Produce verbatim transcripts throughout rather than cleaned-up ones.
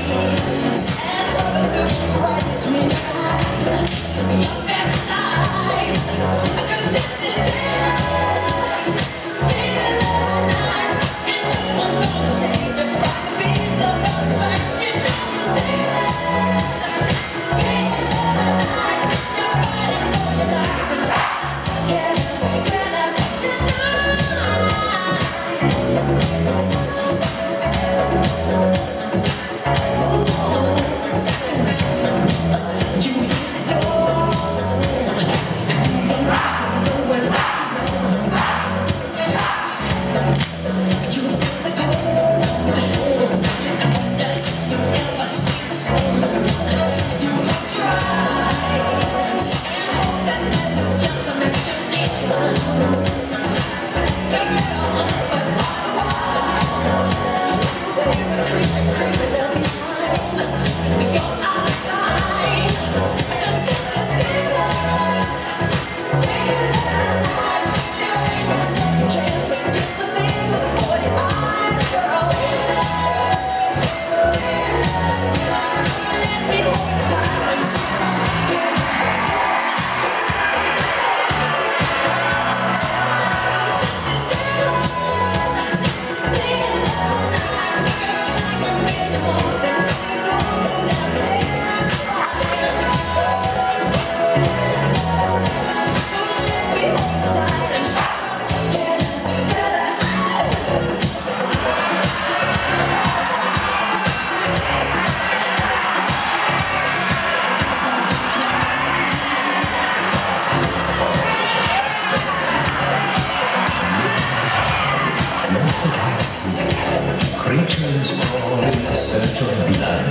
Creatures crawl in search of blood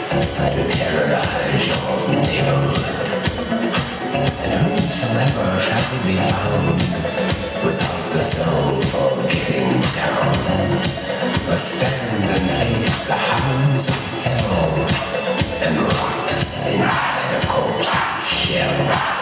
to terrorize your neighborhood. And whosoever shall be found without the soul for getting down must stand and face the hounds of hell and rot inside a corpse's shell.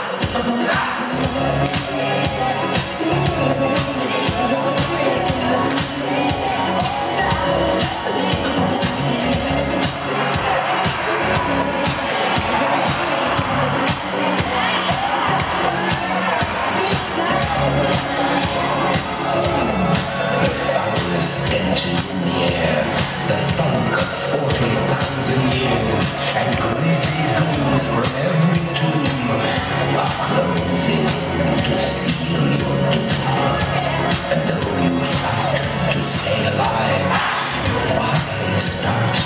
Stenches in the air, the funk of forty thousand years, and greasy ghouls from every tomb are closing in to seal your doom. And though you fight to stay alive, your body starts